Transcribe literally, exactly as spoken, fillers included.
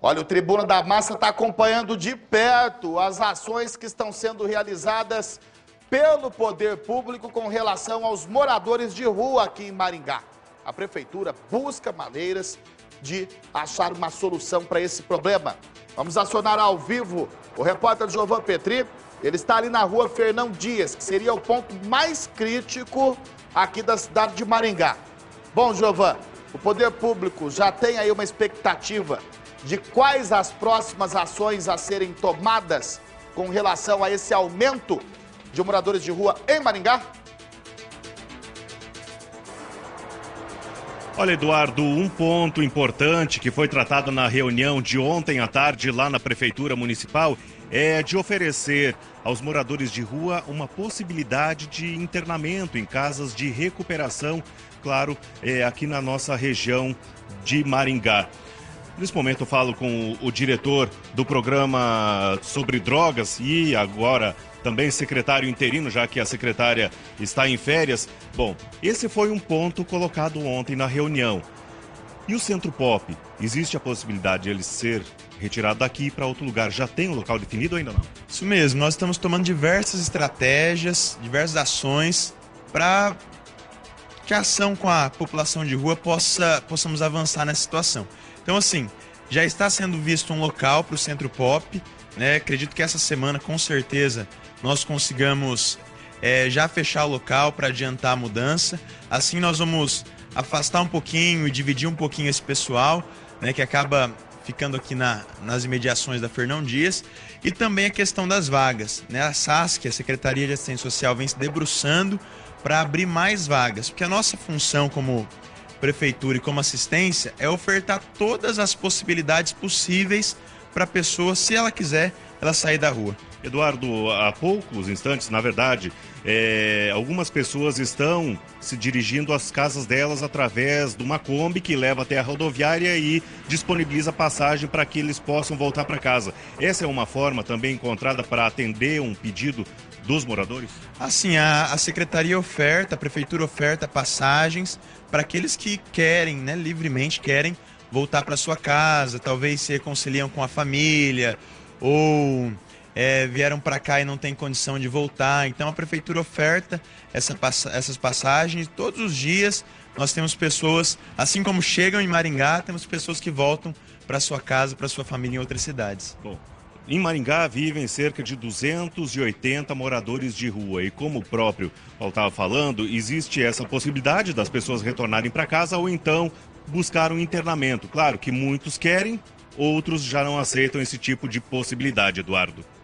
Olha, o Tribuna da Massa está acompanhando de perto as ações que estão sendo realizadas pelo poder público com relação aos moradores de rua aqui em Maringá. A prefeitura busca maneiras de achar uma solução para esse problema. Vamos acionar ao vivo o repórter Jovan Petri. Ele está ali na rua Fernão Dias, que seria o ponto mais crítico aqui da cidade de Maringá. Bom, Jovan, o poder público já tem aí uma expectativa de quais as próximas ações a serem tomadas com relação a esse aumento de moradores de rua em Maringá? Olha, Eduardo, um ponto importante que foi tratado na reunião de ontem à tarde lá na Prefeitura Municipal é de oferecer aos moradores de rua uma possibilidade de internamento em casas de recuperação, claro, é, aqui na nossa região de Maringá. Nesse momento eu falo com o diretor do programa sobre drogas e agora também secretário interino, já que a secretária está em férias. Bom, esse foi um ponto colocado ontem na reunião. E o Centro Pop, existe a possibilidade de ele ser retirado daqui para outro lugar? Já tem um local definido ou ainda não? Isso mesmo, nós estamos tomando diversas estratégias, diversas ações para que a ação com a população de rua possa, possamos avançar nessa situação. Então, assim, já está sendo visto um local para o Centro Pop, né? Acredito que essa semana, com certeza, nós consigamos é, já fechar o local para adiantar a mudança. Assim, nós vamos afastar um pouquinho e dividir um pouquinho esse pessoal, né, que acaba ficando aqui na, nas imediações da Fernão Dias. E também a questão das vagas, né? A SASC, a Secretaria de Assistência Social, vem se debruçando para abrir mais vagas, porque a nossa função como prefeitura e como assistência é ofertar todas as possibilidades possíveis para a pessoa, se ela quiser, ela sair da rua. Eduardo, há poucos instantes, na verdade, é, algumas pessoas estão se dirigindo às casas delas através de uma Kombi que leva até a rodoviária e disponibiliza passagem para que eles possam voltar para casa. Essa é uma forma também encontrada para atender um pedido dos moradores? Assim, a, a secretaria oferta, a prefeitura oferta passagens para aqueles que querem, né, livremente querem voltar para sua casa, talvez se reconciliam com a família ou é, vieram para cá e não tem condição de voltar. Então a prefeitura oferta essa, essas passagens. Todos os dias nós temos pessoas, assim como chegam em Maringá, temos pessoas que voltam para sua casa, para sua família em outras cidades. Bom, em Maringá vivem cerca de duzentos e oitenta moradores de rua e, como o próprio Paulo estava falando, existe essa possibilidade das pessoas retornarem para casa ou então buscar um internamento. Claro que muitos querem, outros já não aceitam esse tipo de possibilidade, Eduardo.